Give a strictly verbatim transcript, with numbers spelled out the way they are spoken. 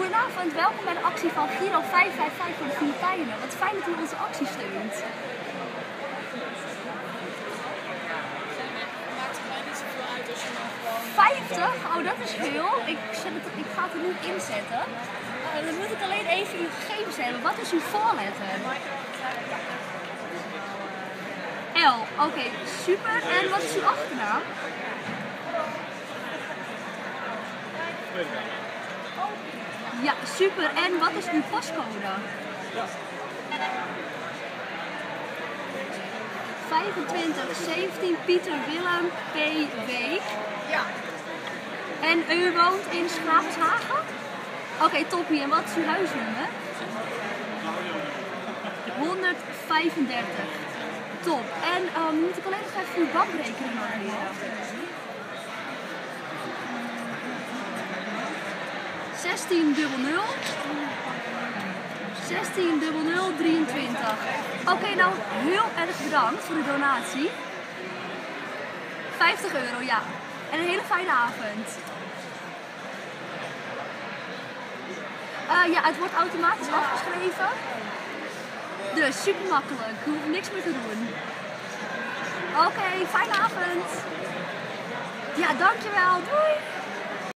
Goedenavond, welkom bij de actie van Giro vijf vijf vijf voor de Filipijnen. Wat fijn dat u onze actie steunt. vijftig? Oh, dat is veel. Ik, zet het, ik ga het er nu inzetten. Uh, dan moet ik alleen even uw gegevens hebben. Wat is uw voorletter? L. Oké, okay, super. En wat is uw achternaam? Ja, super. En wat is uw postcode? vijfentwintig zeventien Pieter Willem P. Week. Ja. En u woont in Schravenshagen? Oké, okay, toppie. En wat is uw huisnummer? honderdvijfendertig. Top. En um, moet ik alleen nog even uw bankrekening maken? zestien nul nul zestien nul nul drieëntwintig. Oké, okay, nou heel erg bedankt voor de donatie. vijftig euro, ja. En een hele fijne avond. Uh, ja, het wordt automatisch afgeschreven. Dus super makkelijk. Je hoeft niks meer te doen. Oké, okay, fijne avond. Ja, dankjewel. Doei.